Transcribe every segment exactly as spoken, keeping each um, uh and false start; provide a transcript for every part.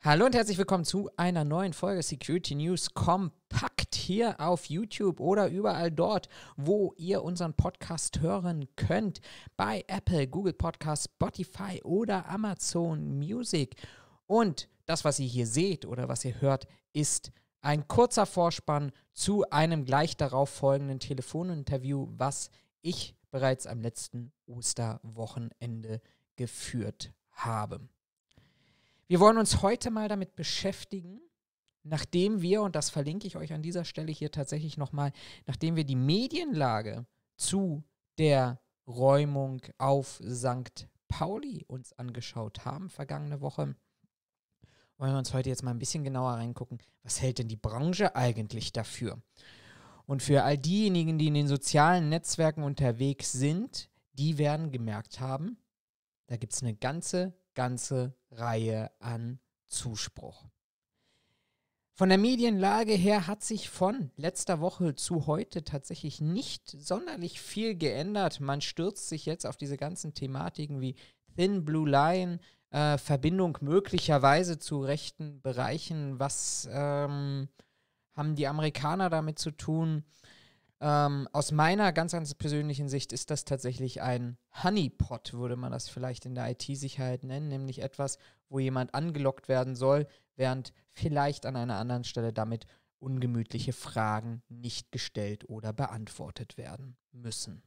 Hallo und herzlich willkommen zu einer neuen Folge Security News Kompakt hier auf YouTube oder überall dort, wo ihr unseren Podcast hören könnt. Bei Apple, Google Podcasts, Spotify oder Amazon Music. Und das, was ihr hier seht oder was ihr hört, ist ein kurzer Vorspann zu einem gleich darauf folgenden Telefoninterview, was ich bereits am letzten Osterwochenende geführt habe. Wir wollen uns heute mal damit beschäftigen, nachdem wir, und das verlinke ich euch an dieser Stelle hier tatsächlich nochmal, nachdem wir die Medienlage zu der Räumung auf Sankt Pauli uns angeschaut haben, vergangene Woche, wollen wir uns heute jetzt mal ein bisschen genauer reingucken, was hält denn die Branche eigentlich dafür? Und für all diejenigen, die in den sozialen Netzwerken unterwegs sind, die werden gemerkt haben, da gibt es eine ganze, ganze Reihe an Zuspruch. Von der Medienlage her hat sich von letzter Woche zu heute tatsächlich nicht sonderlich viel geändert. Man stürzt sich jetzt auf diese ganzen Thematiken wie Thin Blue Line, äh, Verbindung möglicherweise zu rechten Bereichen. Was ähm, haben die Amerikaner damit zu tun? Ähm, aus meiner ganz, ganz persönlichen Sicht ist das tatsächlich ein Honeypot, würde man das vielleicht in der I T-Sicherheit nennen, nämlich etwas, wo jemand angelockt werden soll, während vielleicht an einer anderen Stelle damit ungemütliche Fragen nicht gestellt oder beantwortet werden müssen.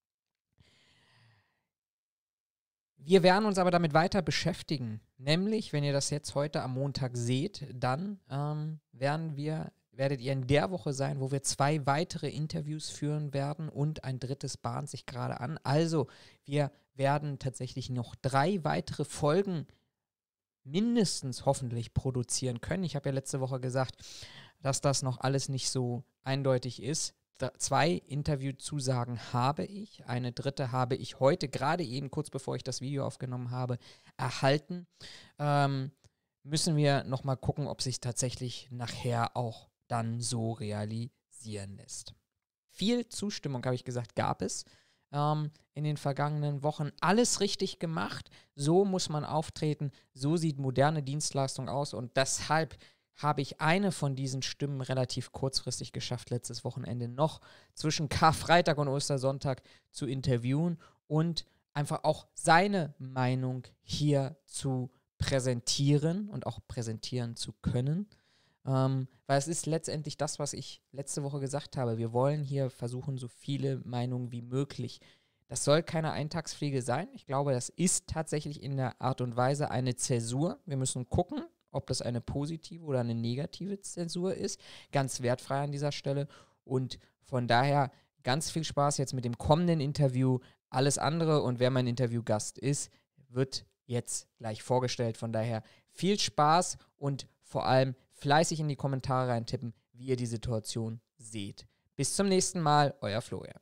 Wir werden uns aber damit weiter beschäftigen, nämlich, wenn ihr das jetzt heute am Montag seht, dann ähm, werden wir werdet ihr in der Woche sein, wo wir zwei weitere Interviews führen werden und ein drittes bahnt sich gerade an. Also wir werden tatsächlich noch drei weitere Folgen mindestens hoffentlich produzieren können. Ich habe ja letzte Woche gesagt, dass das noch alles nicht so eindeutig ist. Da, zwei Interviewzusagen habe ich, eine dritte habe ich heute, gerade eben kurz bevor ich das Video aufgenommen habe, erhalten. Ähm, müssen wir nochmal gucken, ob sich tatsächlich nachher auch dann so realisieren lässt. Viel Zustimmung, habe ich gesagt, gab es ähm, in den vergangenen Wochen. Alles richtig gemacht, so muss man auftreten, so sieht moderne Dienstleistung aus und deshalb habe ich eine von diesen Stimmen relativ kurzfristig geschafft, letztes Wochenende noch zwischen Karfreitag und Ostersonntag zu interviewen und einfach auch seine Meinung hier zu präsentieren und auch präsentieren zu können. Ähm, weil es ist letztendlich das, was ich letzte Woche gesagt habe. Wir wollen hier versuchen, so viele Meinungen wie möglich. Das soll keine Eintagspflege sein. Ich glaube, das ist tatsächlich in der Art und Weise eine Zäsur. Wir müssen gucken, ob das eine positive oder eine negative Zäsur ist. Ganz wertfrei an dieser Stelle. Und von daher ganz viel Spaß jetzt mit dem kommenden Interview. Alles andere und wer mein Interviewgast ist, wird jetzt gleich vorgestellt. Von daher viel Spaß und vor allem fleißig in die Kommentare reintippen, wie ihr die Situation seht. Bis zum nächsten Mal, euer Florian.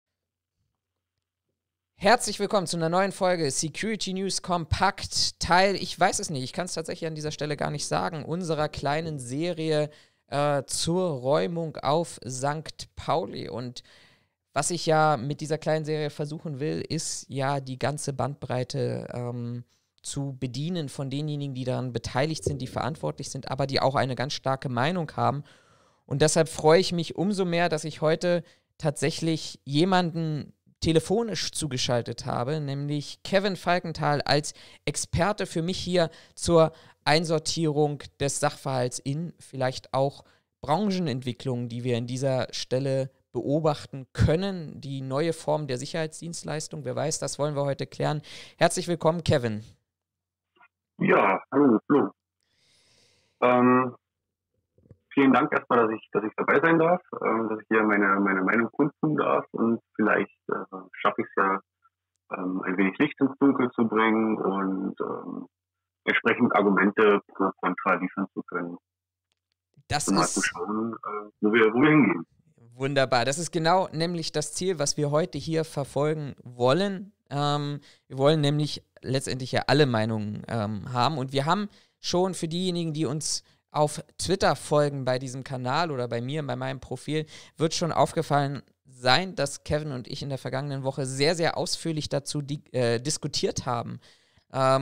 Herzlich willkommen zu einer neuen Folge Security News Kompakt, Teil, ich weiß es nicht, ich kann es tatsächlich an dieser Stelle gar nicht sagen, unserer kleinen Serie äh, zur Räumung auf Sankt Pauli. Und was ich ja mit dieser kleinen Serie versuchen will, ist ja die ganze Bandbreite ähm, zu bedienen von denjenigen, die daran beteiligt sind, die verantwortlich sind, aber die auch eine ganz starke Meinung haben. Und deshalb freue ich mich umso mehr, dass ich heute tatsächlich jemanden telefonisch zugeschaltet habe, nämlich Kevin Falkenthal als Experte für mich hier zur Einsortierung des Sachverhalts in vielleicht auch Branchenentwicklungen, die wir an dieser Stelle beobachten können, die neue Form der Sicherheitsdienstleistung. Wer weiß, das wollen wir heute klären. Herzlich willkommen, Kevin. Ja, hallo, Flo. Ähm, vielen Dank erstmal, dass ich, dass ich dabei sein darf, ähm, dass ich hier meine, meine Meinung kundtun darf und vielleicht äh, schaffe ich es ja, ähm, ein wenig Licht ins Dunkel zu bringen und ähm, entsprechend Argumente pro kontra liefern zu können. Das um mal ist zu schauen, äh, wo, wir, wo wir hingehen. Wunderbar. Das ist genau nämlich das Ziel, was wir heute hier verfolgen wollen. Ähm, wir wollen nämlich letztendlich ja alle Meinungen ähm, haben. Und wir haben schon für diejenigen, die uns auf Twitter folgen bei diesem Kanal oder bei mir, bei meinem Profil, wird schon aufgefallen sein, dass Kevin und ich in der vergangenen Woche sehr, sehr ausführlich dazu di- äh, diskutiert haben. Ähm,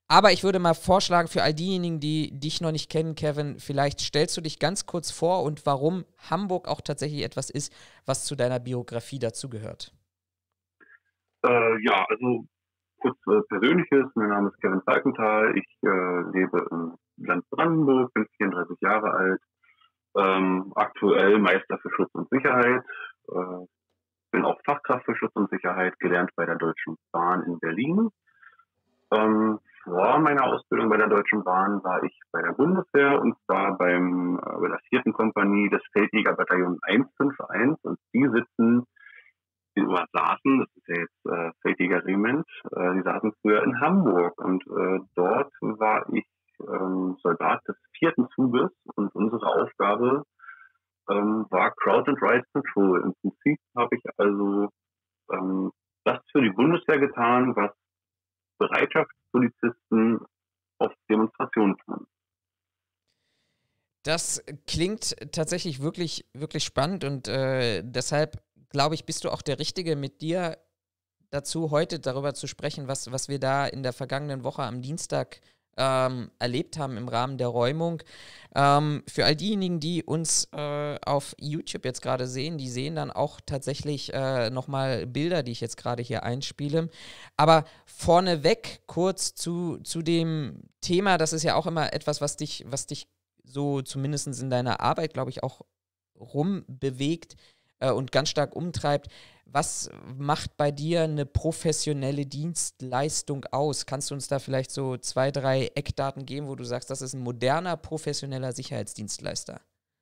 Aber ich würde mal vorschlagen, für all diejenigen, die dich noch nicht kennen, Kevin, vielleicht stellst du dich ganz kurz vor und warum Hamburg auch tatsächlich etwas ist, was zu deiner Biografie dazugehört. Äh, ja, also kurz äh, Persönliches. Mein Name ist Kevin Falkenthal. Ich äh, lebe im Land Brandenburg, bin vierunddreißig Jahre alt, ähm, aktuell Meister für Schutz und Sicherheit. Äh, bin auch Fachkraft für Schutz und Sicherheit, gelernt bei der Deutschen Bahn in Berlin. Ähm, vor meiner Ausbildung bei der Deutschen Bahn war ich bei der Bundeswehr und zwar beim, äh, bei der vierten Kompanie des Feldjägerbataillons hunderteinundfünfzig und die sitzen, oder saßen, das ist ja jetzt äh, Feldjägerregiment, äh, die saßen früher in Hamburg und äh, dort war ich ähm, Soldat des vierten Zuges und unsere Aufgabe ähm, war Crowd and Ride Control. Im Prinzip habe ich also ähm, das für die Bundeswehr getan, was Bereitschaftspolizisten auf Demonstrationen tun. Das klingt tatsächlich wirklich, wirklich spannend und äh, deshalb glaube ich, bist du auch der Richtige, mit dir dazu heute darüber zu sprechen, was, was wir da in der vergangenen Woche am Dienstag ähm, erlebt haben im Rahmen der Räumung. Ähm, für all diejenigen, die uns äh, auf YouTube jetzt gerade sehen, die sehen dann auch tatsächlich äh, nochmal Bilder, die ich jetzt gerade hier einspiele. Aber vorneweg kurz zu, zu dem Thema, das ist ja auch immer etwas, was dich, was dich so zumindest in deiner Arbeit, glaube ich, auch rumbewegt äh, und ganz stark umtreibt. Was macht bei dir eine professionelle Dienstleistung aus? Kannst du uns da vielleicht so zwei, drei Eckdaten geben, wo du sagst, das ist ein moderner, professioneller Sicherheitsdienstleister?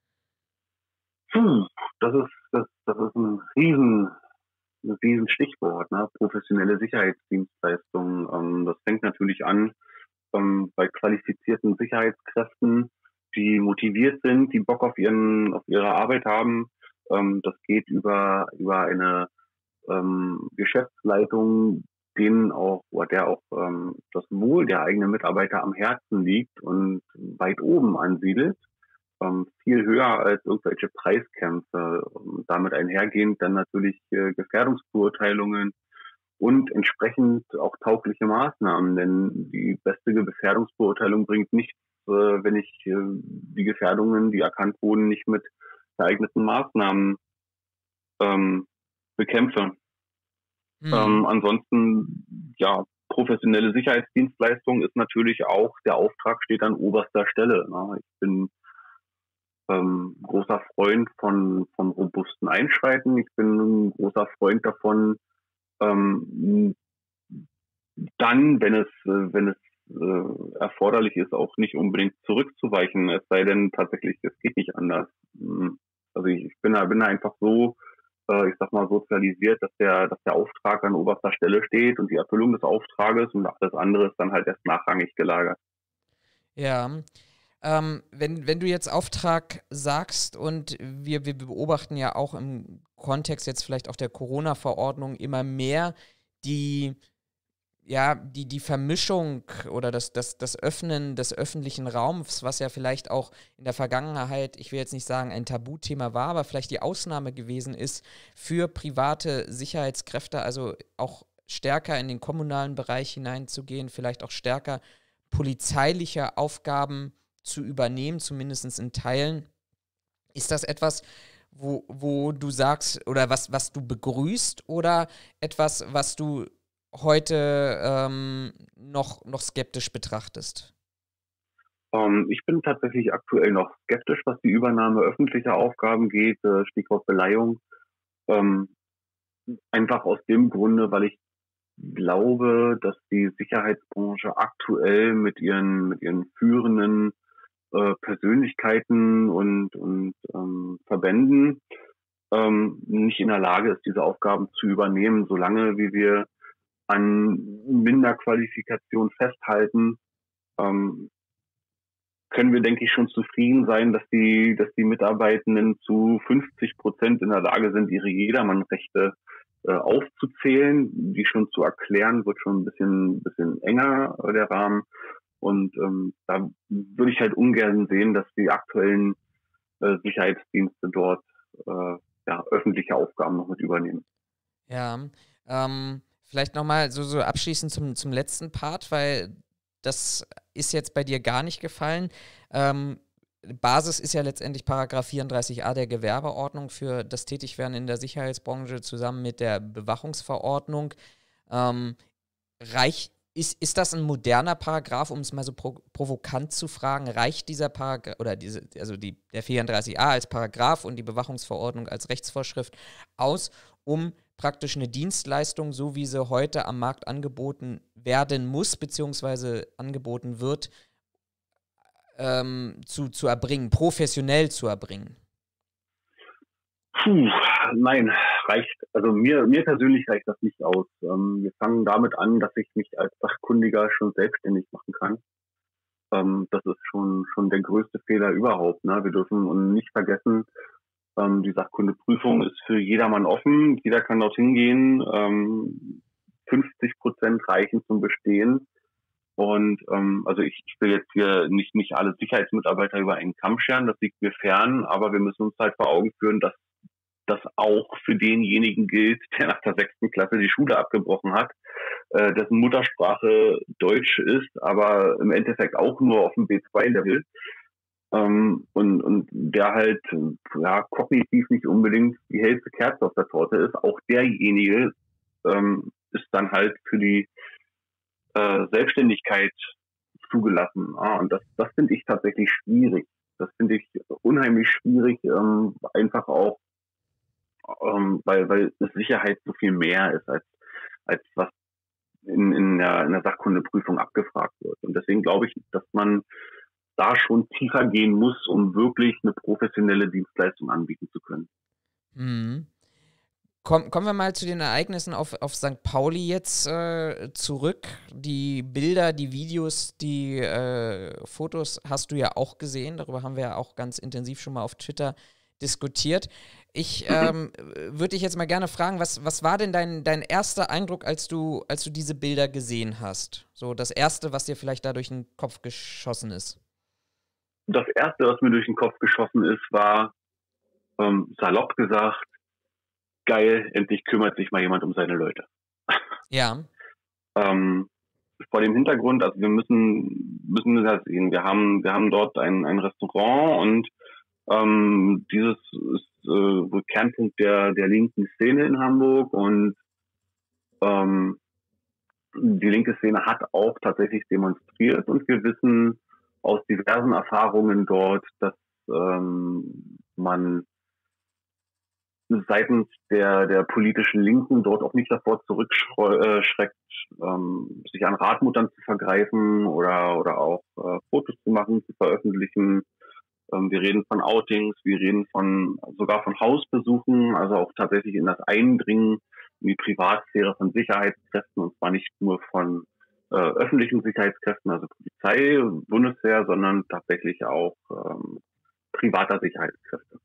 Puh, das ist, das, das ist ein riesen, ein riesen Stichwort, ne? Professionelle Sicherheitsdienstleistung. Ähm, das fängt natürlich an ähm, bei qualifizierten Sicherheitskräften, die motiviert sind, die Bock auf ihren, auf ihre Arbeit haben. Ähm, das geht über, über eine ähm, Geschäftsleitung, denen auch, oder der auch ähm, das Wohl der eigenen Mitarbeiter am Herzen liegt und weit oben ansiedelt. Ähm, viel höher als irgendwelche Preiskämpfe. Und damit einhergehend dann natürlich äh, Gefährdungsbeurteilungen und entsprechend auch taugliche Maßnahmen, denn die beste Gefährdungsbeurteilung bringt nichts, äh, wenn ich äh, die Gefährdungen, die erkannt wurden, nicht mit geeigneten Maßnahmen ähm, bekämpfe. Mhm. Ähm, ansonsten, ja, professionelle Sicherheitsdienstleistung ist natürlich auch, der Auftrag steht an oberster Stelle. Ne? Ich bin ähm, großer Freund von, von robusten Einschreiten. Ich bin ein großer Freund davon, ähm, dann, wenn es, wenn es äh, erforderlich ist, auch nicht unbedingt zurückzuweichen, es sei denn tatsächlich, es geht nicht anders. Also ich, ich bin da, bin da einfach so, äh, ich sag mal, sozialisiert, dass der, dass der Auftrag an oberster Stelle steht und die Erfüllung des Auftrages und alles andere ist dann halt erst nachrangig gelagert. Ja, ähm, wenn, wenn du jetzt Auftrag sagst und wir, wir beobachten ja auch im Kontext jetzt vielleicht auch der Corona-Verordnung immer mehr die, ja, die, die Vermischung oder das, das, das Öffnen des öffentlichen Raums, was ja vielleicht auch in der Vergangenheit, ich will jetzt nicht sagen, ein Tabuthema war, aber vielleicht die Ausnahme gewesen ist für private Sicherheitskräfte, also auch stärker in den kommunalen Bereich hineinzugehen, vielleicht auch stärker polizeiliche Aufgaben zu übernehmen, zumindest in Teilen. Ist das etwas, wo, wo du sagst, oder was, was du begrüßt, oder etwas, was du heute ähm, noch, noch skeptisch betrachtest? Um, ich bin tatsächlich aktuell noch skeptisch, was die Übernahme öffentlicher Aufgaben geht, äh, Stichwort Beleihung. Ähm, einfach aus dem Grunde, weil ich glaube, dass die Sicherheitsbranche aktuell mit ihren, mit ihren führenden äh, Persönlichkeiten und, und ähm, Verbänden ähm, nicht in der Lage ist, diese Aufgaben zu übernehmen, solange wie wir an Minderqualifikation festhalten, ähm, können wir, denke ich, schon zufrieden sein, dass die, dass die Mitarbeitenden zu fünfzig Prozent in der Lage sind, ihre Jedermannrechte äh, aufzuzählen. Die schon zu erklären, wird schon ein bisschen, bisschen enger, äh, der Rahmen. Und ähm, da würde ich halt ungern sehen, dass die aktuellen äh, Sicherheitsdienste dort äh, ja, öffentliche Aufgaben noch mit übernehmen. Ja, ähm, vielleicht nochmal so, so abschließend zum, zum letzten Part, weil das ist jetzt bei dir gar nicht gefallen. Ähm, Basis ist ja letztendlich Paragraph vierunddreißig a der Gewerbeordnung für das Tätigwerden in der Sicherheitsbranche zusammen mit der Bewachungsverordnung. Ähm, reich, ist, ist das ein moderner Paragraph, um es mal so pro, provokant zu fragen? Reicht dieser Paragraph oder diese, also die, der vierunddreißig a als Paragraph und die Bewachungsverordnung als Rechtsvorschrift aus, um praktisch eine Dienstleistung, so wie sie heute am Markt angeboten werden muss, beziehungsweise angeboten wird, Ähm, zu, zu erbringen, professionell zu erbringen? Puh, nein, reicht, also mir, mir persönlich reicht das nicht aus. Ähm, wir fangen damit an, dass ich mich als Sachkundiger schon selbstständig machen kann. Ähm, das ist schon, schon der größte Fehler überhaupt, ne? Wir dürfen nicht vergessen, ähm, die Sachkundeprüfung ist für jedermann offen, jeder kann dorthin gehen, ähm, fünfzig Prozent reichen zum Bestehen. Und ähm, also ich, ich will jetzt hier nicht nicht alle Sicherheitsmitarbeiter über einen Kamm scheren, das liegt mir fern, aber wir müssen uns halt vor Augen führen, dass das auch für denjenigen gilt, der nach der sechsten Klasse die Schule abgebrochen hat, äh, dessen Muttersprache Deutsch ist, aber im Endeffekt auch nur auf dem B zwei Level. Ähm, und, und der halt ja kognitiv nicht unbedingt die hellste Kerze auf der Torte ist, auch derjenige ähm, ist dann halt für die Selbstständigkeit zugelassen. Ah, und das, das finde ich tatsächlich schwierig. Das finde ich unheimlich schwierig, ähm, einfach auch, ähm, weil, weil Sicherheit so viel mehr ist, als, als was in, in, der, in der Sachkundeprüfung abgefragt wird. Und deswegen glaube ich, dass man da schon tiefer gehen muss, um wirklich eine professionelle Dienstleistung anbieten zu können. Mhm. Komm, kommen wir mal zu den Ereignissen auf, auf Sankt Pauli jetzt äh, zurück. Die Bilder, die Videos, die äh, Fotos hast du ja auch gesehen. Darüber haben wir ja auch ganz intensiv schon mal auf Twitter diskutiert. Ich ähm, würde dich jetzt mal gerne fragen, was, was war denn dein, dein erster Eindruck, als du, als du diese Bilder gesehen hast? So das Erste, was dir vielleicht da durch den Kopf geschossen ist. Das Erste, was mir durch den Kopf geschossen ist, war ähm, salopp gesagt, geil, endlich kümmert sich mal jemand um seine Leute. Ja. ähm, vor dem Hintergrund, also wir müssen müssen das sehen. Wir haben wir haben dort ein ein Restaurant und ähm, dieses ist äh, wohl Kernpunkt der der linken Szene in Hamburg und ähm, die linke Szene hat auch tatsächlich demonstriert und wir wissen aus diversen Erfahrungen dort, dass ähm, man seitens der der politischen Linken dort auch nicht davor zurückschreckt, ähm, sich an Radmuttern zu vergreifen oder oder auch äh, Fotos zu machen, zu veröffentlichen. Ähm, wir reden von Outings, wir reden von sogar von Hausbesuchen, also auch tatsächlich in das Eindringen in die Privatsphäre von Sicherheitskräften, und zwar nicht nur von äh, öffentlichen Sicherheitskräften, also Polizei, Bundeswehr, sondern tatsächlich auch ähm, privater Sicherheitskräfte.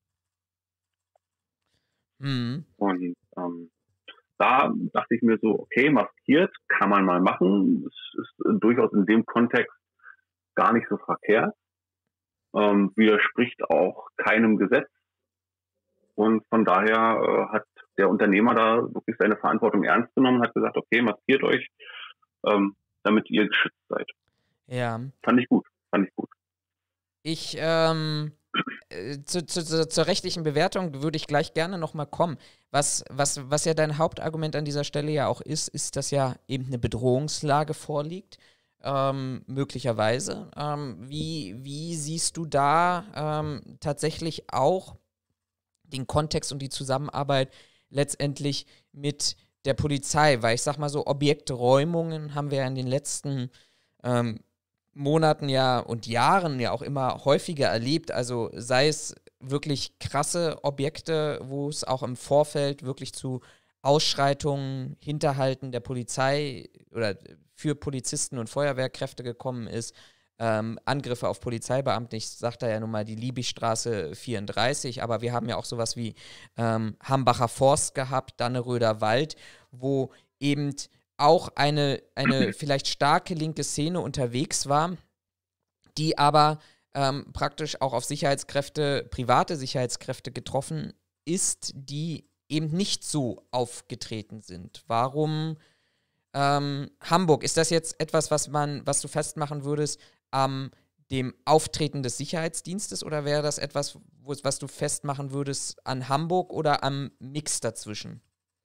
Mhm. Und ähm, da dachte ich mir so, okay, maskiert kann man mal machen. Es ist durchaus in dem Kontext gar nicht so verkehrt. Ähm, widerspricht auch keinem Gesetz. Und von daher äh, hat der Unternehmer da wirklich seine Verantwortung ernst genommen, hat gesagt, okay, maskiert euch, ähm, damit ihr geschützt seid. Ja. Fand ich gut, fand ich gut. Ich, ähm, Zu, zu, zu, zur rechtlichen Bewertung würde ich gleich gerne nochmal kommen. Was, was, was ja dein Hauptargument an dieser Stelle ja auch ist, ist, dass ja eben eine Bedrohungslage vorliegt, ähm, möglicherweise. Ähm, wie, wie siehst du da ähm, tatsächlich auch den Kontext und die Zusammenarbeit letztendlich mit der Polizei? Weil ich sag mal so, Objekträumungen haben wir ja in den letzten ähm, Monaten ja und Jahren ja auch immer häufiger erlebt, also sei es wirklich krasse Objekte, wo es auch im Vorfeld wirklich zu Ausschreitungen, Hinterhalten der Polizei oder für Polizisten und Feuerwehrkräfte gekommen ist, ähm, Angriffe auf Polizeibeamte, ich sage da ja nun mal die Liebigstraße vierunddreißig, aber wir haben ja auch sowas wie ähm, Hambacher Forst gehabt, Danneröder Wald, wo eben auch eine, eine vielleicht starke linke Szene unterwegs war, die aber ähm, praktisch auch auf Sicherheitskräfte, private Sicherheitskräfte getroffen ist, die eben nicht so aufgetreten sind. Warum Ähm, Hamburg, ist das jetzt etwas, was man, was du festmachen würdest am dem Auftreten des Sicherheitsdienstes oder wäre das etwas, wo, was du festmachen würdest an Hamburg oder am Mix dazwischen?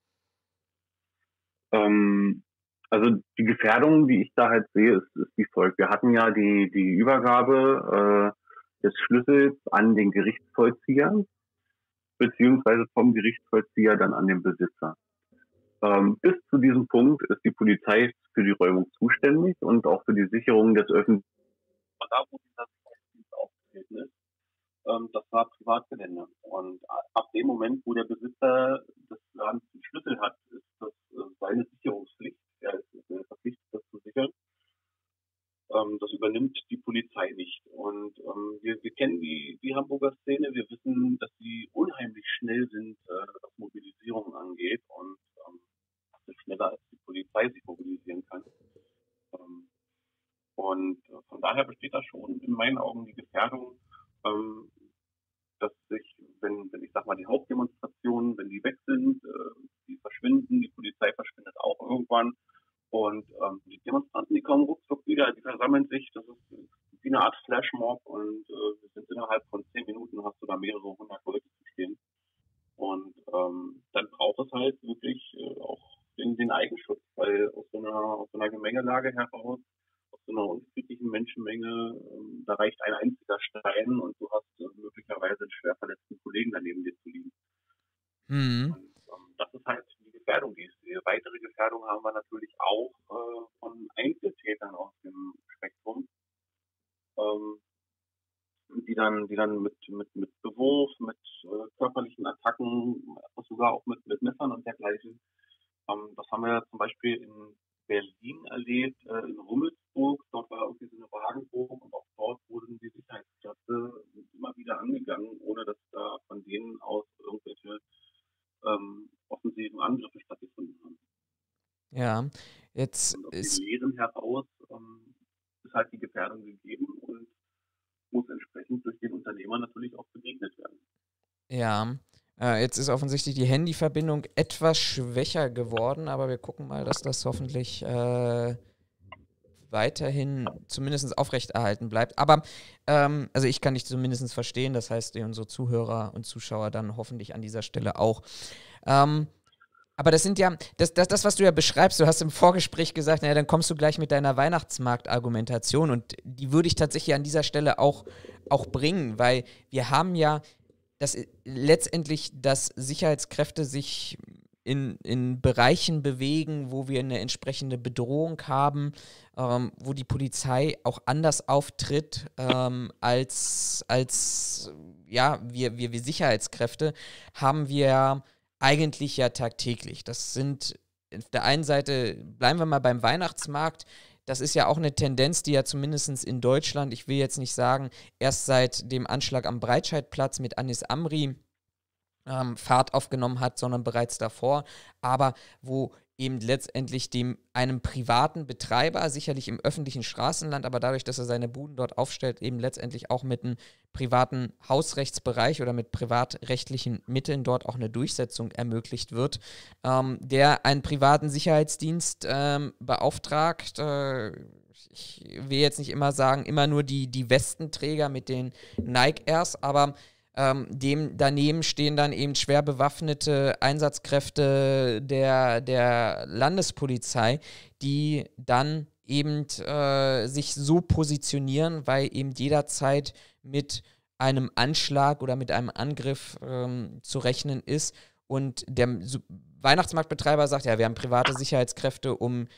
Ähm, also die Gefährdung, die ich da halt sehe, ist, ist wie folgt. Wir hatten ja die, die Übergabe äh, des Schlüssels an den Gerichtsvollzieher, beziehungsweise vom Gerichtsvollzieher dann an den Besitzer. Ähm, bis zu diesem Punkt ist die Polizei für die Räumung zuständig und auch für die Sicherung des öffentlichen. Da, wo dieser Sicherheitsdienst aufgetreten ist, ähm, das war Privatgelände. Und ab dem Moment, wo der Besitzer des Ladens den Schlüssel hat, ist das äh, seine Sicherungspflicht. Er ist äh, verpflichtet, das zu sichern. Ähm, das übernimmt die Polizei nicht. Und ähm, wir, wir kennen die, die Hamburger Szene. Wir wissen, dass sie unheimlich schnell sind, äh, was Mobilisierung angeht. Und ähm, das ist schneller, als die Polizei sich mobilisieren kann. Ähm, und äh, von daher besteht da schon in meinen Augen die Gefährdung, ähm, dass sich, wenn, wenn ich sag mal, die Hauptdemonstrationen, wenn die weg sind, äh, die verschwinden, die Polizei verschwindet auch irgendwann. Und ähm, die Demonstranten, die kommen ruckzuck wieder, die versammeln sich, das ist wie eine Art Flashmob und äh, wir sind innerhalb von zehn Minuten, hast du da mehrere hundert Leute zu stehen. Und ähm, dann braucht es halt wirklich äh, auch den, den Eigenschutz, weil aus so einer, aus so einer Gemengelage heraus, aus so einer unfriedlichen Menschenmenge, ähm, da reicht ein einziger Stein und du hast äh, möglicherweise einen schwer verletzten Kollegen daneben dir zu liegen. Mhm. Und ähm, das ist halt die Gefährdung, die ich sehe. Weitere Gefährdung haben wir natürlich auch äh, von Einzeltätern aus dem Spektrum, ähm, die dann, die dann mit, mit, mit Bewurf, mit äh, körperlichen Attacken, sogar auch mit, mit Messern und dergleichen. Ähm, das haben wir zum Beispiel in Berlin erlebt, äh, in Rummelsburg. Dort war irgendwie so eine Wagenburg und auch dort wurden die Sicherheitskräfte immer wieder angegangen, ohne dass da von denen aus irgendwelche ähm, offensiven Angriffe stattgefunden haben. Ja, jetzt Und aus den ist, Lehren heraus ähm, ist halt die Gefährdung gegeben und muss entsprechend durch den Unternehmer natürlich auch begegnet werden. ja, äh, jetzt ist offensichtlich die Handyverbindung etwas schwächer geworden, aber wir gucken mal, dass das hoffentlich äh, weiterhin zumindest aufrechterhalten bleibt. Aber, ähm, also ich kann dich zumindest verstehen, das heißt, unsere Zuhörer und Zuschauer dann hoffentlich an dieser Stelle auch. Ähm, aber das sind ja, das, das, das, was du ja beschreibst, du hast im Vorgespräch gesagt, naja, dann kommst du gleich mit deiner Weihnachtsmarkt-Argumentation und die würde ich tatsächlich an dieser Stelle auch, auch bringen, weil wir haben ja das letztendlich, dass Sicherheitskräfte sich in, in Bereichen bewegen, wo wir eine entsprechende Bedrohung haben, ähm, wo die Polizei auch anders auftritt ähm, als, als ja, wir, wir, wir Sicherheitskräfte, haben wir eigentlich ja tagtäglich. Das sind auf der einen Seite, bleiben wir mal beim Weihnachtsmarkt, das ist ja auch eine Tendenz, die ja zumindest in Deutschland, ich will jetzt nicht sagen, erst seit dem Anschlag am Breitscheidplatz mit Anis Amri ähm, Fahrt aufgenommen hat, sondern bereits davor, aber wo eben letztendlich dem einem privaten Betreiber, sicherlich im öffentlichen Straßenland, aber dadurch, dass er seine Buden dort aufstellt, eben letztendlich auch mit einem privaten Hausrechtsbereich oder mit privatrechtlichen Mitteln dort auch eine Durchsetzung ermöglicht wird, ähm, der einen privaten Sicherheitsdienst ähm, beauftragt. Äh, ich will jetzt nicht immer sagen, immer nur die, die Westenträger mit den Nike Airs, aber Ähm, dem daneben stehen dann eben schwer bewaffnete Einsatzkräfte der, der Landespolizei, die dann eben äh, sich so positionieren, weil eben jederzeit mit einem Anschlag oder mit einem Angriff ähm, zu rechnen ist. Und der so Weihnachtsmarktbetreiber sagt, ja, wir haben private Sicherheitskräfte, um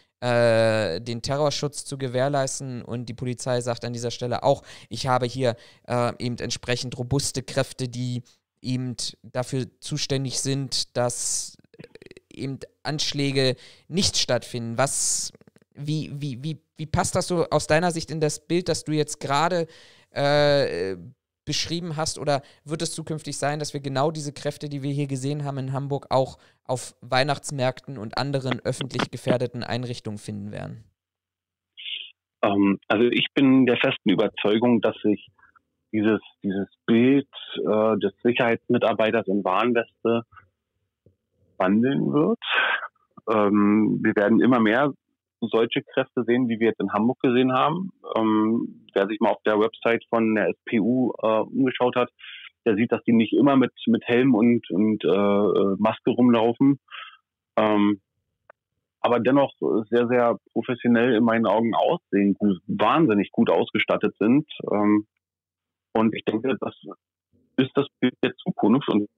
äh, den Terrorschutz zu gewährleisten. Und die Polizei sagt an dieser Stelle auch, ich habe hier äh, eben entsprechend robuste Kräfte, die eben dafür zuständig sind, dass eben Anschläge nicht stattfinden. Was, wie, wie, wie, wie passt das so aus deiner Sicht in das Bild, das du jetzt gerade äh, beschrieben hast, oder wird es zukünftig sein, dass wir genau diese Kräfte, die wir hier gesehen haben in Hamburg, auch auf Weihnachtsmärkten und anderen öffentlich gefährdeten Einrichtungen finden werden? Ähm, also ich bin der festen Überzeugung, dass sich dieses, dieses Bild äh, des Sicherheitsmitarbeiters in Warnweste wandeln wird. Ähm, wir werden immer mehr solche Kräfte sehen, wie wir jetzt in Hamburg gesehen haben. Ähm, wer sich mal auf der Website von der S P U äh, umgeschaut hat, der sieht, dass die nicht immer mit mit Helm und und äh, Maske rumlaufen, ähm, aber dennoch sehr, sehr professionell in meinen Augen aussehen, gut, wahnsinnig gut ausgestattet sind. Ähm, und ich denke, das ist das Bild der Zukunft. Und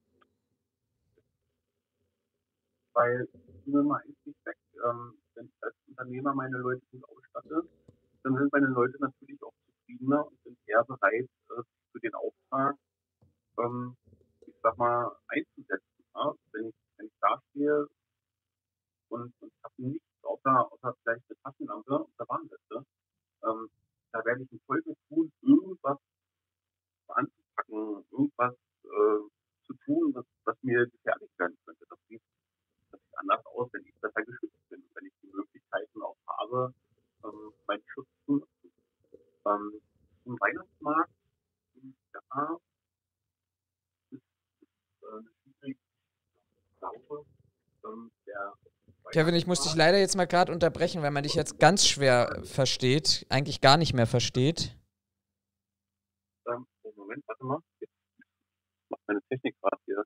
weil, nehmen wir mal eins nicht weg, ähm, wenn ich als Unternehmer meine Leute gut ausstatte, dann sind meine Leute natürlich auch zufriedener und sind eher bereit, äh, für den Auftrag, ähm, ich sag mal, einzusetzen. Ja? Wenn ich, wenn ich da stehe und, und habe nichts außer, außer vielleicht eine Taschenlampe und eine Warnweste, ähm, da werde ich einen Teufel tun, irgendwas anzupacken, irgendwas äh, zu tun, was, was mir gefährlich werden könnte. Das sieht, das sieht anders aus, wenn ich besser geschützt bin, wenn ich die Möglichkeiten auch habe, ähm, meinen Schutz zu nutzen. Ähm, Im Weihnachtsmarkt, ja, ist, ist äh, eine schwierige Sache. Ähm, der Kevin, ich muss dich leider jetzt mal gerade unterbrechen, weil man dich jetzt ganz schwer versteht, eigentlich gar nicht mehr versteht. Ähm, Moment, warte mal. Jetzt macht meine Technik gerade hier.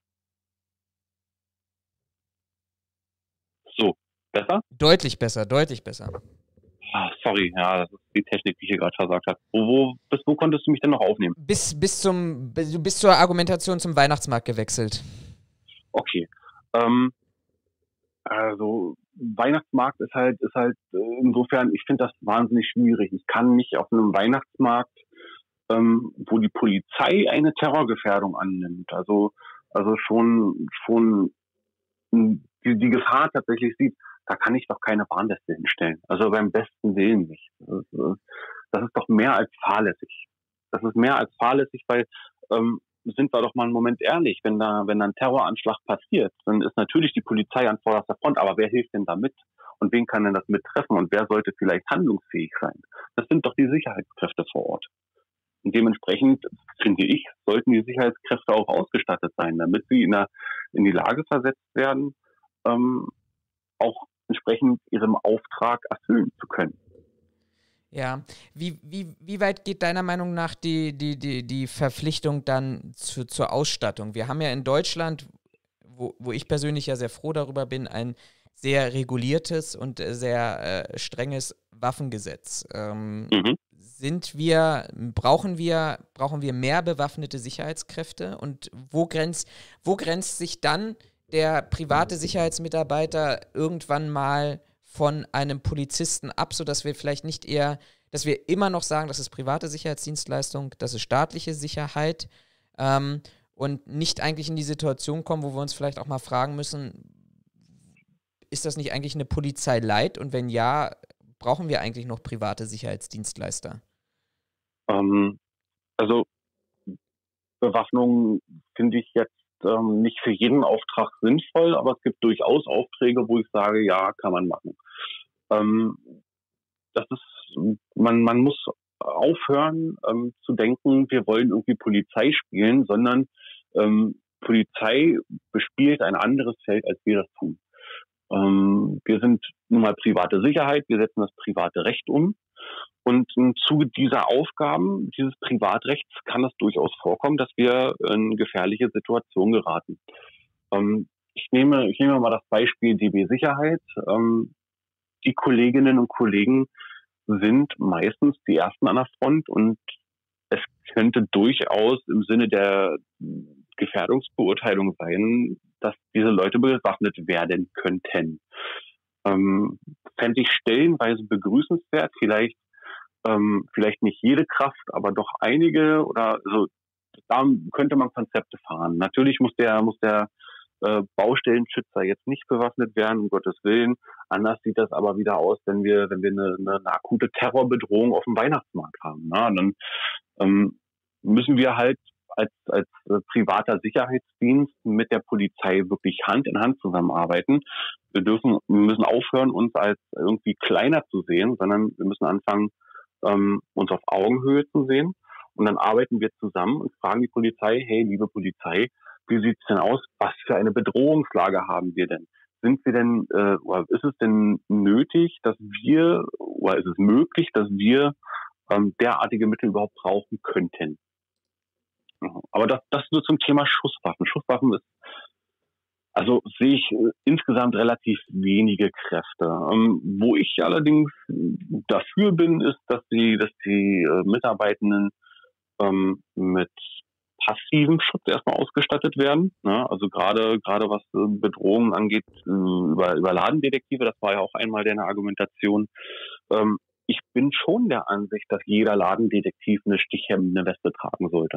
So, besser? Deutlich besser, deutlich besser. Ah, sorry, ja, das ist die Technik, die hier gerade versagt hat. Wo, wo, bis wo konntest du mich denn noch aufnehmen? Bis, bis zum, du bist zur Argumentation zum Weihnachtsmarkt gewechselt. Okay. Ähm, also Weihnachtsmarkt ist halt, ist halt äh, insofern, ich finde das wahnsinnig schwierig. Ich kann nicht auf einem Weihnachtsmarkt, ähm, wo die Polizei eine Terrorgefährdung annimmt, also also schon schon die, die Gefahr tatsächlich sieht, da kann ich doch keine Warnweste hinstellen. Also beim besten Willen nicht. Das ist, das ist doch mehr als fahrlässig. Das ist mehr als fahrlässig, weil ähm, sind wir doch mal einen Moment ehrlich, wenn da, wenn da ein Terroranschlag passiert, dann ist natürlich die Polizei an vorderster Front, aber wer hilft denn da mit? Und wen kann denn das mittreffen? Und wer sollte vielleicht handlungsfähig sein? Das sind doch die Sicherheitskräfte vor Ort. Und dementsprechend, finde ich, sollten die Sicherheitskräfte auch ausgestattet sein, damit sie in, der, in die Lage versetzt werden, ähm, auch entsprechend ihrem Auftrag erfüllen zu können. Ja, wie, wie, wie weit geht deiner Meinung nach die, die, die, die Verpflichtung dann zu, zur Ausstattung? Wir haben ja in Deutschland, wo, wo ich persönlich ja sehr froh darüber bin, ein sehr reguliertes und sehr äh, strenges Waffengesetz. Ähm, Mhm. Sind wir, brauchen wir, brauchen wir mehr bewaffnete Sicherheitskräfte? Und wo grenzt, wo grenzt sich dann der private Sicherheitsmitarbeiter irgendwann mal von einem Polizisten ab, sodass wir vielleicht nicht eher, dass wir immer noch sagen, das ist private Sicherheitsdienstleistung, das ist staatliche Sicherheit ähm, und nicht eigentlich in die Situation kommen, wo wir uns vielleicht auch mal fragen müssen, ist das nicht eigentlich eine Polizei light? Und wenn ja, brauchen wir eigentlich noch private Sicherheitsdienstleister? Ähm, also Bewaffnung finde ich jetzt ähm, nicht für jeden Auftrag sinnvoll, aber es gibt durchaus Aufträge, wo ich sage, ja, kann man machen. Ähm, das ist, man, man muss aufhören ähm, zu denken, wir wollen irgendwie Polizei spielen, sondern ähm, Polizei bespielt ein anderes Feld, als wir das tun. Ähm, wir sind nun mal private Sicherheit, wir setzen das private Recht um. Und im Zuge dieser Aufgaben, dieses Privatrechts, kann es durchaus vorkommen, dass wir in gefährliche Situationen geraten. Ähm, ich nehme, ich nehme mal das Beispiel D B Sicherheit. Ähm, die Kolleginnen und Kollegen sind meistens die Ersten an der Front und es könnte durchaus im Sinne der Gefährdungsbeurteilung sein, dass diese Leute bewaffnet werden könnten. Ähm, fände ich stellenweise begrüßenswert, vielleicht Ähm, vielleicht nicht jede Kraft, aber doch einige oder so. Da könnte man Konzepte fahren. Natürlich muss der muss der äh, Baustellenschützer jetzt nicht bewaffnet werden, um Gottes Willen. Anders sieht das aber wieder aus, wenn wir wenn wir eine, eine, eine akute Terrorbedrohung auf dem Weihnachtsmarkt haben. Na, dann ähm, müssen wir halt als als äh, privater Sicherheitsdienst mit der Polizei wirklich Hand in Hand zusammenarbeiten. Wir dürfen wir müssen aufhören, uns als irgendwie kleiner zu sehen, sondern wir müssen anfangen, Ähm, uns auf Augenhöhe zu sehen. Und dann arbeiten wir zusammen und fragen die Polizei, hey, liebe Polizei, wie sieht's denn aus? Was für eine Bedrohungslage haben wir denn? sind wir denn, äh, oder ist es denn nötig, dass wir, oder ist es möglich, dass wir ähm, derartige Mittel überhaupt brauchen könnten? Aber das, das nur zum Thema Schusswaffen. Schusswaffen ist, also sehe ich äh, insgesamt relativ wenige Kräfte. Ähm, wo ich allerdings dafür bin, ist, dass die, dass die äh, Mitarbeitenden ähm, mit passivem Schutz erstmal ausgestattet werden. Ne? Also gerade gerade was äh, Bedrohungen angeht, äh, über, über Ladendetektive, das war ja auch einmal deine Argumentation. Ähm, ich bin schon der Ansicht, dass jeder Ladendetektiv eine stichhemmende Weste tragen sollte.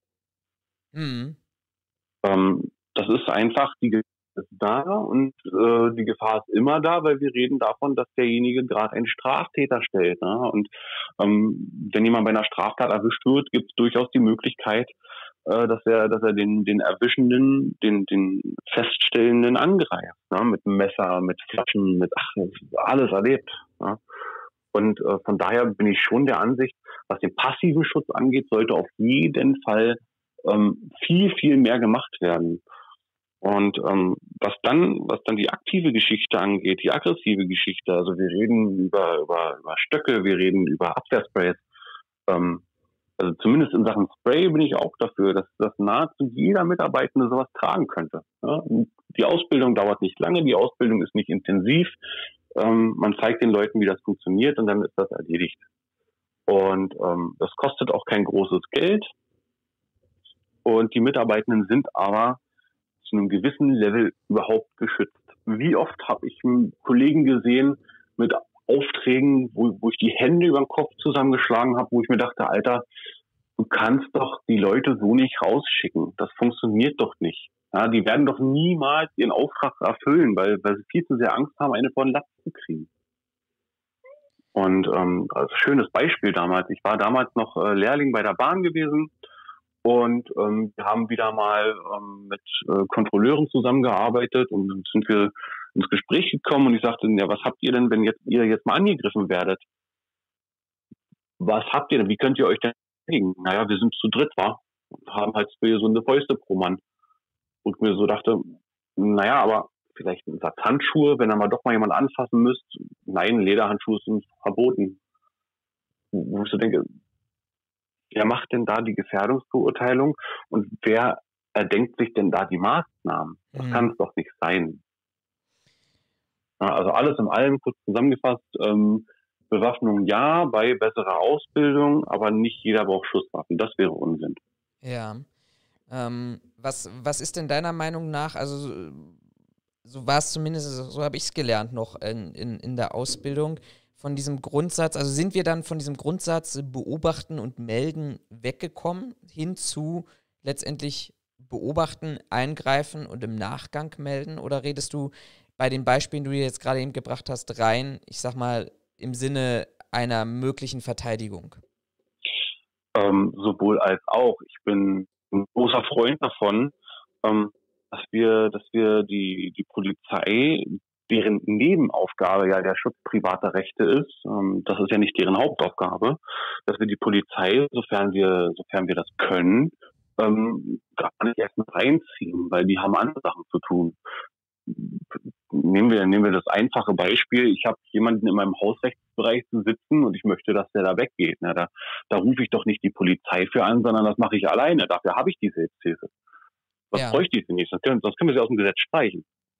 Mhm. Ähm, das ist einfach, die Gefahr ist da und äh, die Gefahr ist immer da, weil wir reden davon, dass derjenige gerade einen Straftäter stellt. Ne? Und ähm, wenn jemand bei einer Straftat erwischt wird, gibt es durchaus die Möglichkeit, äh, dass er, dass er den, den Erwischenden, den, den Feststellenden angreift. Ne? Mit einem Messer, mit Flaschen, mit ach, alles erlebt. Ne? Und äh, von daher bin ich schon der Ansicht, was den passiven Schutz angeht, sollte auf jeden Fall ähm, viel, viel mehr gemacht werden. Und ähm, was dann, was dann die aktive Geschichte angeht, die aggressive Geschichte, also wir reden über über, über Stöcke, wir reden über Abwehrsprays. Ähm, also zumindest in Sachen Spray bin ich auch dafür, dass, dass nahezu jeder Mitarbeitende sowas tragen könnte. Ja? Die Ausbildung dauert nicht lange, die Ausbildung ist nicht intensiv. Ähm, man zeigt den Leuten, wie das funktioniert und dann ist das erledigt. Und ähm, das kostet auch kein großes Geld. Und die Mitarbeitenden sind aber zu einem gewissen Level überhaupt geschützt. Wie oft habe ich einen Kollegen gesehen mit Aufträgen, wo, wo ich die Hände über den Kopf zusammengeschlagen habe, wo ich mir dachte, Alter, du kannst doch die Leute so nicht rausschicken. Das funktioniert doch nicht. Ja, die werden doch niemals ihren Auftrag erfüllen, weil, weil sie viel zu sehr Angst haben, eine von Latz zu kriegen. Und ähm, als schönes Beispiel damals, ich war damals noch äh, Lehrling bei der Bahn gewesen. Und ähm, wir haben wieder mal ähm, mit äh, Kontrolleuren zusammengearbeitet und dann sind wir ins Gespräch gekommen und ich sagte, ja, was habt ihr denn, wenn jetzt ihr jetzt mal angegriffen werdet? Was habt ihr denn? Wie könnt ihr euch denn bewegen? Naja, wir sind zu dritt, wa? Und haben halt zwei gesunde Fäuste pro Mann. Und mir so dachte, naja, aber vielleicht ein Satz Handschuhe, wenn ihr mal doch mal jemand anfassen müsst. Nein, Lederhandschuhe sind verboten. Wo ich so denke, wer macht denn da die Gefährdungsbeurteilung und wer erdenkt sich denn da die Maßnahmen? Das mhm. kann es doch nicht sein. Also alles in allem, kurz zusammengefasst, ähm, Bewaffnung ja, bei besserer Ausbildung, aber nicht jeder braucht Schusswaffen. Das wäre Unsinn. Ja. Ähm, was, was ist denn deiner Meinung nach, also so, so war es zumindest, so habe ich es gelernt noch in, in, in der Ausbildung, von diesem Grundsatz, also sind wir dann von diesem Grundsatz beobachten und melden weggekommen, hin zu letztendlich beobachten, eingreifen und im Nachgang melden? Oder redest du bei den Beispielen, die du jetzt gerade eben gebracht hast, rein, ich sag mal, im Sinne einer möglichen Verteidigung? Ähm, sowohl als auch. Ich bin ein großer Freund davon, ähm, dass wir, dass wir die, die Polizei, deren Nebenaufgabe ja der Schutz privater Rechte ist, ähm, das ist ja nicht deren Hauptaufgabe, dass wir die Polizei, sofern wir, sofern wir das können, ähm, gar nicht erst mit reinziehen, weil die haben andere Sachen zu tun. Nehmen wir, nehmen wir das einfache Beispiel, ich habe jemanden in meinem Hausrechtsbereich zu sitzen und ich möchte, dass der da weggeht. Na, da, da rufe ich doch nicht die Polizei für an, sondern das mache ich alleine. Dafür habe ich die Selbsthilfe. Was ja. bräuchte ich denn nicht? Sonst können, sonst können wir sie aus dem Gesetz streichen.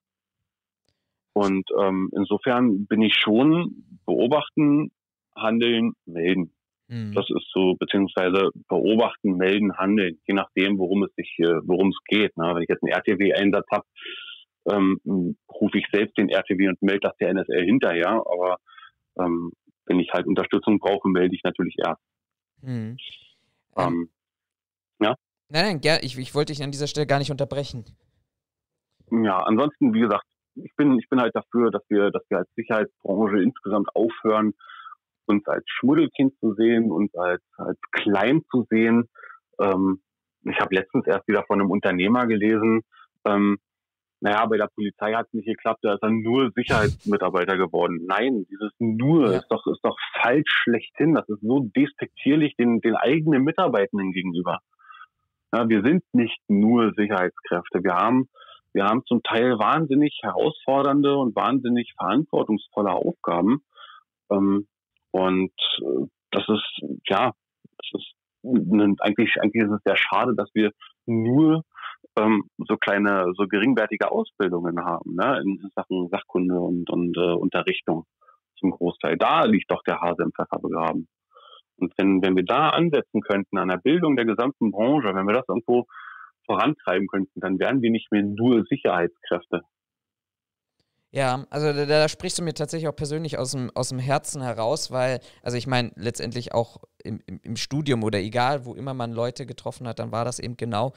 Und ähm, insofern bin ich schon beobachten, handeln, melden. Mhm. Das ist so, beziehungsweise beobachten, melden, handeln, je nachdem, worum es sich, worum es geht. Na, wenn ich jetzt einen R T W-Einsatz habe, ähm, rufe ich selbst den R T W und melde das der N S L hinterher. Aber ähm, wenn ich halt Unterstützung brauche, melde ich natürlich erst. Mhm. Ähm, ähm, ja? Nein, nein, gern. Ich, ich wollte dich an dieser Stelle gar nicht unterbrechen. Ja, ansonsten, wie gesagt, ich bin, ich bin halt dafür, dass wir, dass wir als Sicherheitsbranche insgesamt aufhören, uns als Schmuddelkind zu sehen, uns als, als klein zu sehen. Ähm, ich habe letztens erst wieder von einem Unternehmer gelesen, ähm, naja, bei der Polizei hat es nicht geklappt, da ist er nur Sicherheitsmitarbeiter geworden. Nein, dieses nur ja. ist doch, ist doch falsch schlechthin. Das ist so despektierlich den, den eigenen Mitarbeitenden gegenüber. Ja, wir sind nicht nur Sicherheitskräfte. Wir haben wir haben zum Teil wahnsinnig herausfordernde und wahnsinnig verantwortungsvolle Aufgaben. Ähm, und äh, das ist, ja, das ist ne, eigentlich, eigentlich ist es sehr schade, dass wir nur ähm, so kleine, so geringwertige Ausbildungen haben, ne, in Sachen Sachkunde und, und äh, Unterrichtung zum Großteil. Da liegt doch der Hase im Pfeffer begraben. Und wenn, wenn wir da ansetzen könnten an der Bildung der gesamten Branche, wenn wir das irgendwo vorantreiben könnten, dann wären wir nicht mehr nur Sicherheitskräfte. Ja, also da, da sprichst du mir tatsächlich auch persönlich aus dem, aus dem Herzen heraus, weil, also ich meine, letztendlich auch im, im, im Studium oder egal, wo immer man Leute getroffen hat, dann war das eben genau,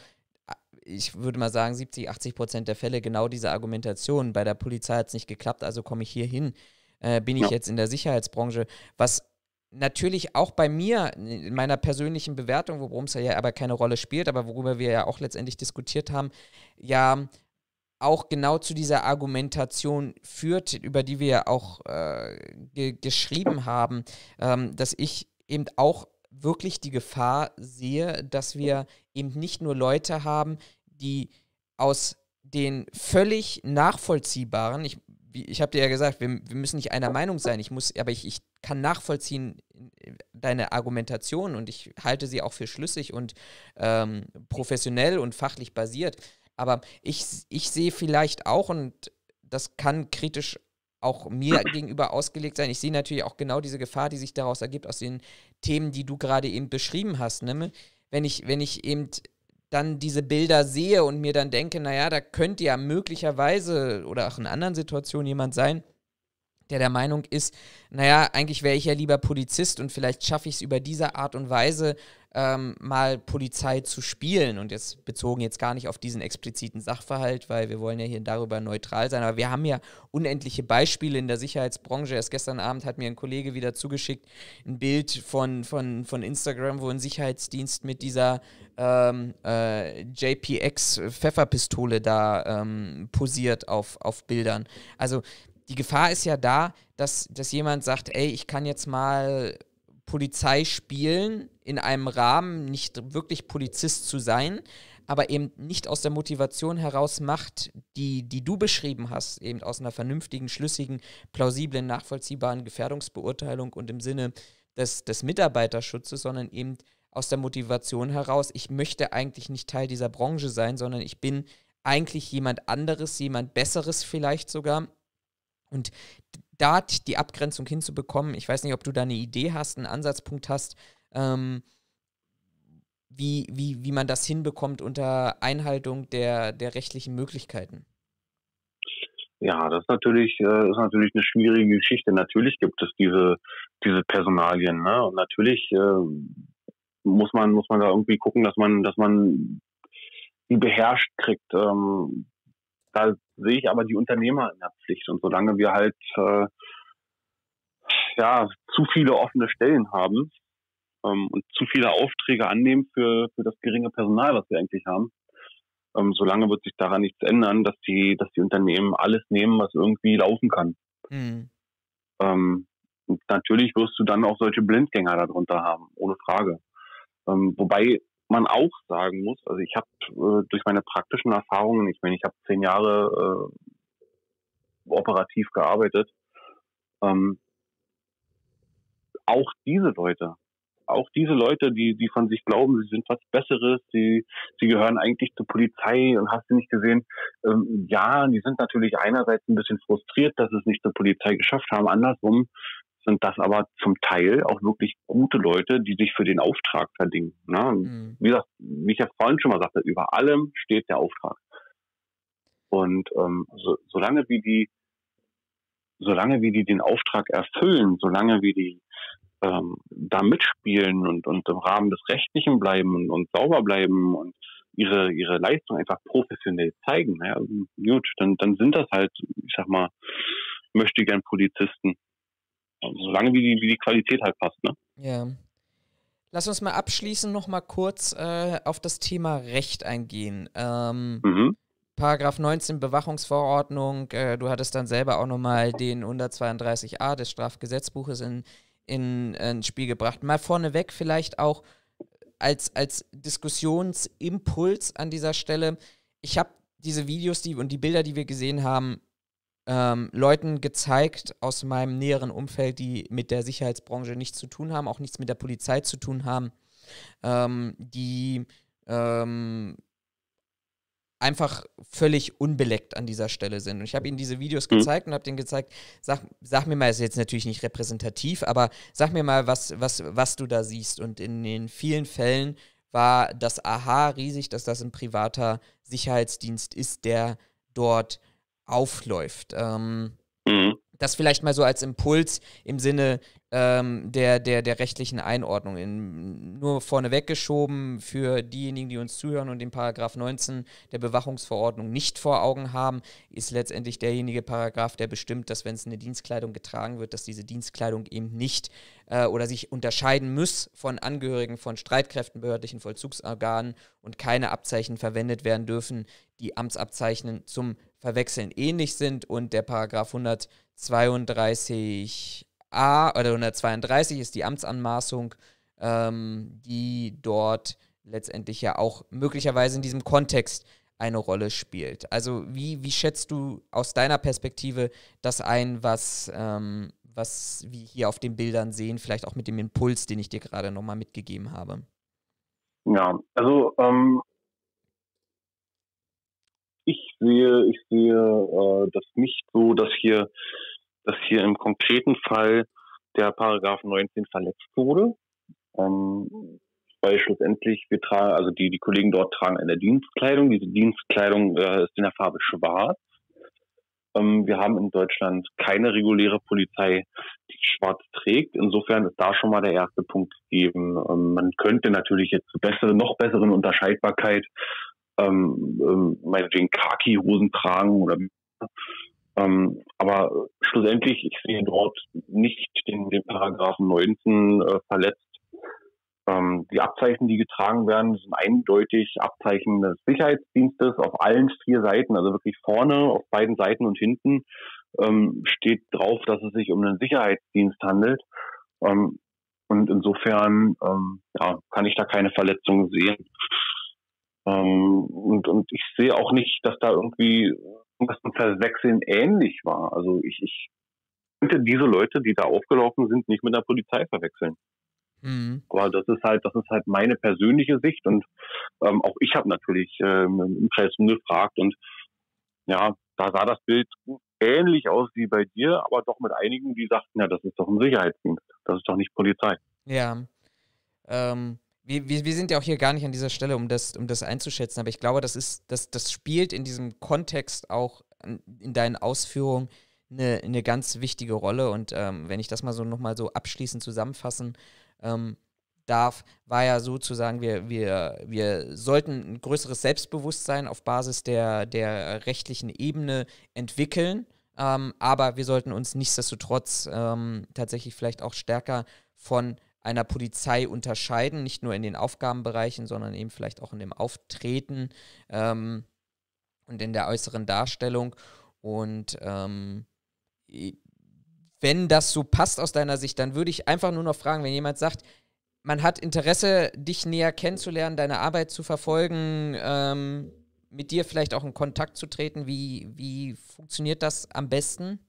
ich würde mal sagen, siebzig, achtzig Prozent der Fälle genau diese Argumentation. Bei der Polizei hat es nicht geklappt, also komme ich hier hin, äh, bin ich ja. jetzt in der Sicherheitsbranche, was natürlich auch bei mir, in meiner persönlichen Bewertung, worum es ja aber keine Rolle spielt, aber worüber wir ja auch letztendlich diskutiert haben, ja auch genau zu dieser Argumentation führt, über die wir ja auch äh, ge- geschrieben haben, ähm, dass ich eben auch wirklich die Gefahr sehe, dass wir eben nicht nur Leute haben, die aus den völlig nachvollziehbaren, ich ich habe dir ja gesagt, wir, wir müssen nicht einer Meinung sein, ich muss, aber ich, ich kann nachvollziehen deine Argumentation und ich halte sie auch für schlüssig und ähm, professionell und fachlich basiert. Aber ich, ich sehe vielleicht auch, und das kann kritisch auch mir gegenüber ausgelegt sein, ich sehe natürlich auch genau diese Gefahr, die sich daraus ergibt, aus den Themen, die du gerade eben beschrieben hast. Ne? Wenn ich, wenn ich eben dann diese Bilder sehe und mir dann denke, naja, da könnte ja möglicherweise oder auch in anderen Situationen jemand sein, der der Meinung ist, naja, eigentlich wäre ich ja lieber Polizist und vielleicht schaffe ich es über diese Art und Weise ähm, mal Polizei zu spielen. Und jetzt bezogen jetzt gar nicht auf diesen expliziten Sachverhalt, weil wir wollen ja hier darüber neutral sein, aber wir haben ja unendliche Beispiele in der Sicherheitsbranche. Erst gestern Abend hat mir ein Kollege wieder zugeschickt, ein Bild von, von, von Instagram, wo ein Sicherheitsdienst mit dieser ähm, äh, J P X-Pfefferpistole da ähm, posiert auf, auf Bildern. Also die Gefahr ist ja da, dass, dass jemand sagt, ey, ich kann jetzt mal Polizei spielen, in einem Rahmen nicht wirklich Polizist zu sein, aber eben nicht aus der Motivation heraus macht, die, die du beschrieben hast, eben aus einer vernünftigen, schlüssigen, plausiblen, nachvollziehbaren Gefährdungsbeurteilung und im Sinne des, des Mitarbeiterschutzes, sondern eben aus der Motivation heraus, ich möchte eigentlich nicht Teil dieser Branche sein, sondern ich bin eigentlich jemand anderes, jemand Besseres vielleicht sogar. Und da die Abgrenzung hinzubekommen, ich weiß nicht, ob du da eine Idee hast, einen Ansatzpunkt hast, ähm, wie, wie, wie man das hinbekommt unter Einhaltung der, der rechtlichen Möglichkeiten. Ja, das ist natürlich, äh, ist natürlich eine schwierige Geschichte. Natürlich gibt es diese, diese Personalien, ne? Und natürlich äh, muss man, muss man da irgendwie gucken, dass man, dass man die beherrscht kriegt. Ähm, Da sehe ich aber die Unternehmer in der Pflicht. Und solange wir halt äh, ja zu viele offene Stellen haben ähm, und zu viele Aufträge annehmen für, für das geringe Personal, was wir eigentlich haben, ähm, solange wird sich daran nichts ändern, dass die, dass die Unternehmen alles nehmen, was irgendwie laufen kann. Mhm. Ähm, und natürlich wirst du dann auch solche Blindgänger darunter haben, ohne Frage. Ähm, wobei man auch sagen muss, also ich habe äh, durch meine praktischen Erfahrungen, ich meine, ich habe zehn Jahre äh, operativ gearbeitet, ähm, auch diese Leute, auch diese Leute, die die von sich glauben, sie sind was Besseres, die die gehören eigentlich zur Polizei und hast du nicht gesehen, ähm, ja, die sind natürlich einerseits ein bisschen frustriert, dass sie es nicht zur Polizei geschafft haben, andersrum sind das aber zum Teil auch wirklich gute Leute, die sich für den Auftrag verdingen. Ne? Mhm. Wie gesagt, wie ich ja vorhin schon mal sagte, über allem steht der Auftrag. Und ähm, so, solange wie die, solange wie die den Auftrag erfüllen, solange wie die ähm, da mitspielen und, und im Rahmen des Rechtlichen bleiben und, und sauber bleiben und ihre ihre Leistung einfach professionell zeigen, ja, gut, dann dann sind das halt, ich sag mal, möchte gern Polizisten. Solange wie die, wie die Qualität halt passt, ne? Ja. Lass uns mal abschließend noch mal kurz äh, auf das Thema Recht eingehen. Ähm, mhm. Paragraph neunzehn Bewachungsverordnung, äh, du hattest dann selber auch nochmal den hundertzweiunddreißig a des Strafgesetzbuches in, in, in Spiel gebracht. Mal vorneweg vielleicht auch als, als Diskussionsimpuls an dieser Stelle. Ich habe diese Videos die, und die Bilder, die wir gesehen haben, ähm, Leuten gezeigt aus meinem näheren Umfeld, die mit der Sicherheitsbranche nichts zu tun haben, auch nichts mit der Polizei zu tun haben, ähm, die ähm, einfach völlig unbeleckt an dieser Stelle sind. Und ich habe ihnen diese Videos gezeigt mhm. und habe denen gezeigt, sag, sag mir mal, das ist jetzt natürlich nicht repräsentativ, aber sag mir mal, was, was, was du da siehst. Und in den vielen Fällen war das Aha riesig, dass das ein privater Sicherheitsdienst ist, der dort aufläuft. Ähm, mhm. Das vielleicht mal so als Impuls im Sinne ähm, der, der, der rechtlichen Einordnung. In, nur vorneweg geschoben für diejenigen, die uns zuhören und den Paragraph neunzehn der Bewachungsverordnung nicht vor Augen haben, ist letztendlich derjenige Paragraph, der bestimmt, dass wenn es eine Dienstkleidung getragen wird, dass diese Dienstkleidung eben nicht äh, oder sich unterscheiden muss von Angehörigen von Streitkräften, behördlichen Vollzugsorganen und keine Abzeichen verwendet werden dürfen, die Amtsabzeichen zum Verwechseln ähnlich sind, und der Paragraph hundertzweiunddreißig a oder hundertzweiunddreißig ist die Amtsanmaßung, ähm, die dort letztendlich ja auch möglicherweise in diesem Kontext eine Rolle spielt. Also wie, wie schätzt du aus deiner Perspektive das ein, was, ähm, was wir hier auf den Bildern sehen, vielleicht auch mit dem Impuls, den ich dir gerade nochmal mitgegeben habe? Ja, also ähm Ich sehe, ich sehe äh, das nicht so, dass hier, dass hier im konkreten Fall der Paragraph neunzehn verletzt wurde. Ähm, weil schlussendlich wir tragen, also die, die Kollegen dort tragen eine Dienstkleidung. Diese Dienstkleidung äh, ist in der Farbe schwarz. Ähm, wir haben in Deutschland keine reguläre Polizei, die schwarz trägt. Insofern ist da schon mal der erste Punkt gegeben. Ähm, man könnte natürlich jetzt zur besseren, noch besseren Unterscheidbarkeit Ähm, ähm, meinetwegen Khaki-Hosen tragen oder ähm, aber schlussendlich, ich sehe dort nicht den, den Paragraphen neunzehn äh, verletzt. Ähm, die Abzeichen, die getragen werden, sind eindeutig Abzeichen des Sicherheitsdienstes auf allen vier Seiten, also wirklich vorne, auf beiden Seiten und hinten ähm, steht drauf, dass es sich um einen Sicherheitsdienst handelt. Ähm, und insofern ähm, ja, kann ich da keine Verletzungen sehen. Ähm, und, und ich sehe auch nicht, dass da irgendwie das Verwechseln ähnlich war. Also ich, ich könnte diese Leute, die da aufgelaufen sind, nicht mit der Polizei verwechseln. Mhm. Aber das ist halt, das ist halt meine persönliche Sicht, und ähm, auch ich habe natürlich ähm, im Kreis gefragt, und ja, da sah das Bild ähnlich aus wie bei dir, aber doch mit einigen, die sagten, ja, das ist doch ein Sicherheitsdienst, das ist doch nicht Polizei. Ja, ähm Wir, wir, wir sind ja auch hier gar nicht an dieser Stelle, um das, um das einzuschätzen, aber ich glaube, das ist, das, das spielt in diesem Kontext auch in deinen Ausführungen eine, eine ganz wichtige Rolle. Und ähm, wenn ich das mal so nochmal so abschließend zusammenfassen ähm, darf, war ja sozusagen, wir, wir, wir sollten ein größeres Selbstbewusstsein auf Basis der, der rechtlichen Ebene entwickeln, ähm, aber wir sollten uns nichtsdestotrotz ähm, tatsächlich vielleicht auch stärker von einer Polizei unterscheiden, nicht nur in den Aufgabenbereichen, sondern eben vielleicht auch in dem Auftreten ähm, und in der äußeren Darstellung. Und ähm, wenn das so passt aus deiner Sicht, dann würde ich einfach nur noch fragen, wenn jemand sagt, man hat Interesse, dich näher kennenzulernen, deine Arbeit zu verfolgen, ähm, mit dir vielleicht auch in Kontakt zu treten, wie, wie funktioniert das am besten?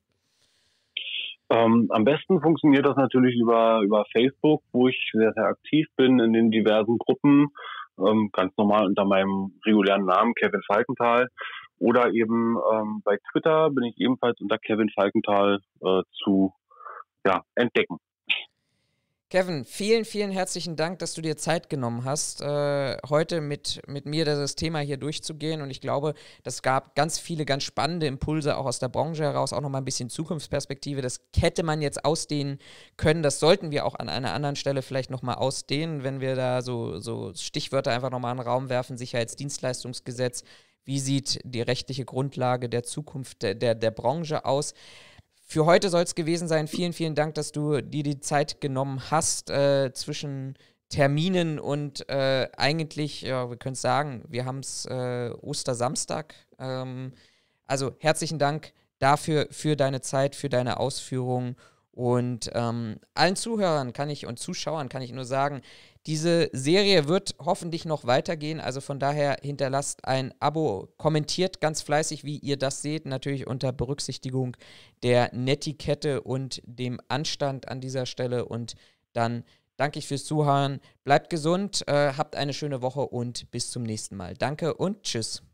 Ähm, am besten funktioniert das natürlich über, über Facebook, wo ich sehr, sehr aktiv bin in den diversen Gruppen, ähm, ganz normal unter meinem regulären Namen Kevin Falkenthal, oder eben ähm, bei Twitter bin ich ebenfalls unter Kevin Falkenthal äh, zu ja, entdecken. Kevin, vielen, vielen herzlichen Dank, dass du dir Zeit genommen hast, äh, heute mit, mit mir das Thema hier durchzugehen. Und ich glaube, das gab ganz viele, ganz spannende Impulse auch aus der Branche heraus, auch nochmal ein bisschen Zukunftsperspektive. Das hätte man jetzt ausdehnen können. Das sollten wir auch an einer anderen Stelle vielleicht nochmal ausdehnen, wenn wir da so, so Stichwörter einfach nochmal in den Raum werfen. Sicherheitsdienstleistungsgesetz. Wie sieht die rechtliche Grundlage der Zukunft der, der, der Branche aus? Für heute soll es gewesen sein. Vielen, vielen Dank, dass du dir die Zeit genommen hast äh, zwischen Terminen und äh, eigentlich, ja, wir können es sagen, wir haben es äh, Ostersamstag. Ähm, also herzlichen Dank dafür, für deine Zeit, für deine Ausführungen, Und ähm, allen Zuhörern kann ich und Zuschauern kann ich nur sagen, diese Serie wird hoffentlich noch weitergehen. Also von daher hinterlasst ein Abo, kommentiert ganz fleißig, wie ihr das seht. Natürlich unter Berücksichtigung der Netiquette und dem Anstand an dieser Stelle. Und dann danke ich fürs Zuhören. Bleibt gesund, äh, habt eine schöne Woche und bis zum nächsten Mal. Danke und tschüss.